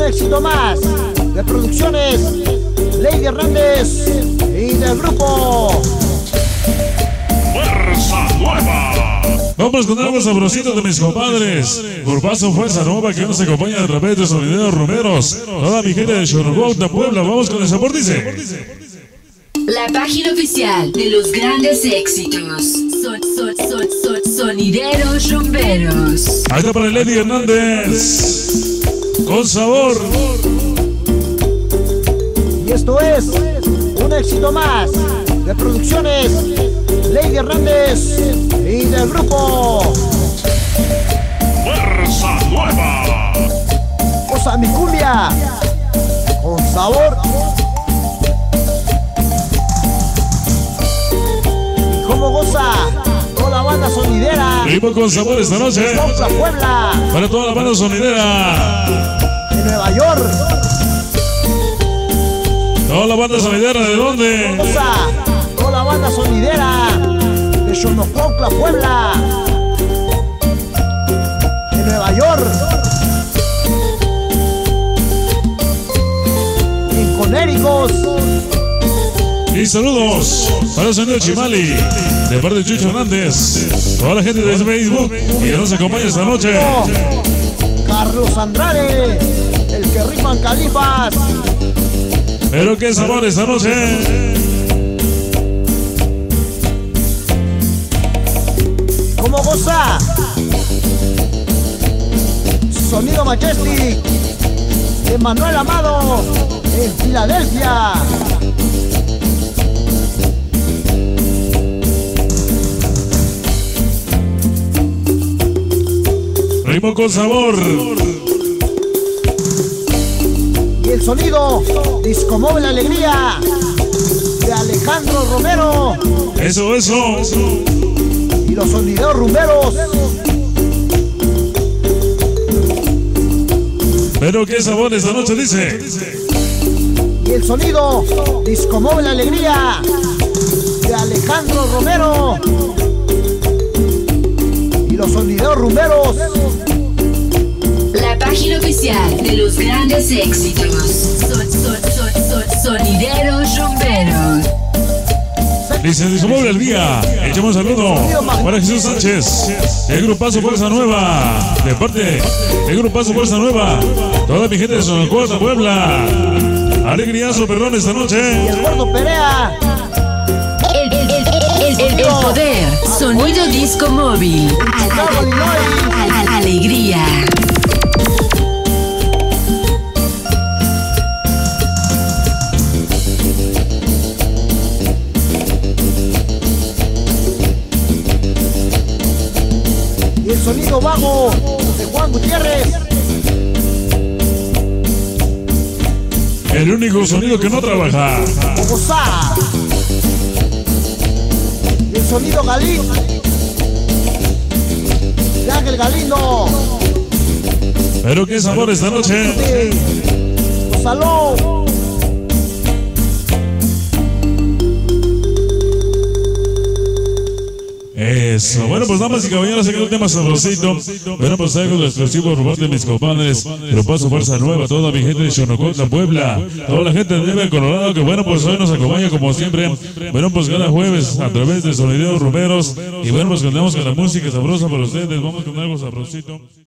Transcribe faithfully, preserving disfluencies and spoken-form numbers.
éxito más de Producciones Lady Hernández y del grupo Fuerza Nueva. Vamos con algo sabrosito de mis compadres. Grupazo Fuerza Nueva que nos acompaña a través de Sonideros Rumeros. Toda mi gente de Chornogauta, Puebla. Vamos con el sabor, dice. La página oficial de los grandes éxitos. Son, son, son, son, sonideros rumberos. Ahí está para el Lady Hernández. Con sabor. Y esto es un éxito más de Producciones Lady Hernández y del grupo Fuerza Nueva. Cosa mi cumbia con sabor. Y cómo goza toda la banda sonidera Ritmo con sabor esta noche. de Puebla, Para toda la banda sonidera. de Nueva York. Toda la banda sonidera, ¿de dónde? Goza toda la banda sonidera de Xonocauhtla, Puebla, de Nueva York, en Conéricos. Y saludos para el sonido Chimali, de parte de Chucho Hernández. Toda la gente de Facebook y que nos acompaña esta noche. Carlos Andrade, el que rifan califas. Pero qué sabor esta noche. ¿Cómo goza? Sonido Majestic de Manuel Amado en Filadelfia. Ritmo con sabor. Y el sonido Disco Móvil Alegría de Alejandro Romero Eso, eso. y los sonideros rumberos. Pero qué sabor esta noche, dice. Y el sonido Disco Móvil Alegría de Alejandro Romero y los sonideros rumberos. La página oficial de los grandes éxitos. Son, son, son, son, sonideros rumberos. Dice, discomóvil el día. Echamos un saludo para Jesús Sánchez. El grupazo Fuerza Nueva. De parte del grupazo Fuerza Nueva. Toda mi gente de Sonocauhtla, Puebla. Alegriazo, perdón, esta Y noche. el gordo Perea. El, el, el, el, el, el poder. Sonido disco móvil. Chicago, Illinois. Alegría. Y el sonido vago de Juan Gutiérrez. El único sonido que no trabaja. Bogotá. Y el sonido Galín de Ángel Galindo. Pero qué sabor esta noche. Salón. Eso. Bueno, pues damas y caballeros, aquí un tema sabrosito. Bueno, pues traigo los exclusivos rumores de mis compadres. Grupazo Fuerza Nueva, toda mi gente de Chonocauhtla, Puebla. Toda la gente de Denver, Colorado, que bueno, pues hoy nos acompaña como siempre. Bueno, pues cada jueves a través de Sonideros Rumeros. Y bueno, pues contamos con la música sabrosa para ustedes. Vamos con algo sabrosito.